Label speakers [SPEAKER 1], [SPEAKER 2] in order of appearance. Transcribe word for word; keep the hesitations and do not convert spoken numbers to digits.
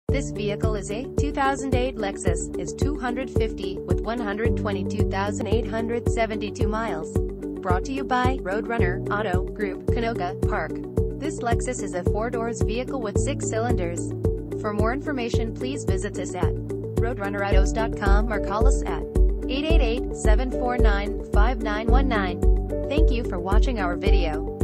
[SPEAKER 1] This vehicle is a two thousand eight Lexus I S two fifty with one hundred twenty-two thousand eight hundred seventy-two miles. Brought to you by Roadrunner Auto Group, Canoga Park. This Lexus is a four-doors vehicle with six cylinders. For more information, please visit us at roadrunner autos dot com or call us at eight eight eight, seven four nine, five nine one nine. Thank you for watching our video.